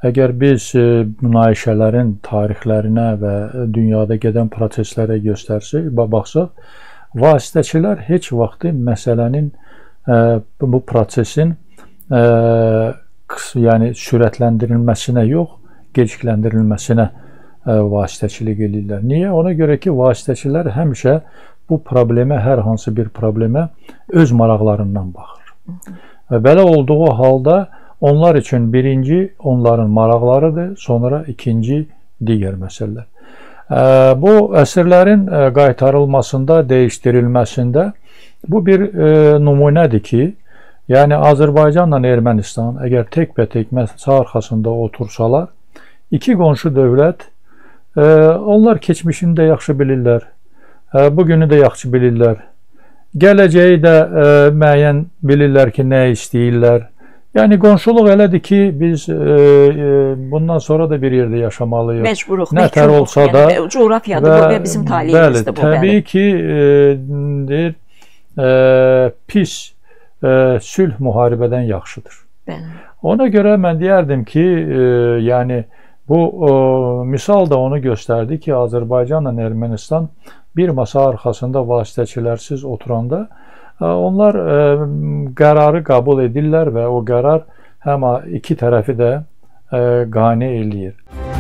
Əgər biz münaqişələrin tarixlərinə və dünyada gedən proseslərə baxsaq, vasitəçilər heç vaxt məsələnin, bu prosesin yəni sürətləndirilməsinə yox, gecikləndirilməsinə vasitəçilik edirlər. Niyə? Ona görə ki, vasitəçilər həmişə bu problemə, hər hansı bir problemə öz maraqlarından baxır. Və belə olduğu halda onlar üçün birinci onların maraqlarıdır, sonra ikinci digər məsələlər. Bu əsirlərin qaytarılmasında, dəyişdirilməsində bu bir nümunədir ki, yəni Azərbaycanla Ermənistan əgər təkbətək masa arxasında otursalar, iki qonşu dövlət, onlar keçmişini də yaxşı bilirlər, bugünü də yaxşı bilirlər, gələcəyi də müəyyən bilirlər ki, nə istəyirlər. Yəni qonşuluq elədir ki, biz bundan sonra da bir yerdə yaşamalıyıq. Məcburuq, nətər olsa da. Coğrafiyadır bu və bizim taleyimizdir bu. Təbii ki, pis sülh müharibədən yaxşıdır. Ona görə mən deyərdim ki, yəni bu misal da onu göstərdi ki, Azərbaycanla Ermənistan bir masa arxasında vasitəçilərsiz oturanda onlar qərarı qəbul edirlər və o qərar həm iki tərəfi də qane eləyir.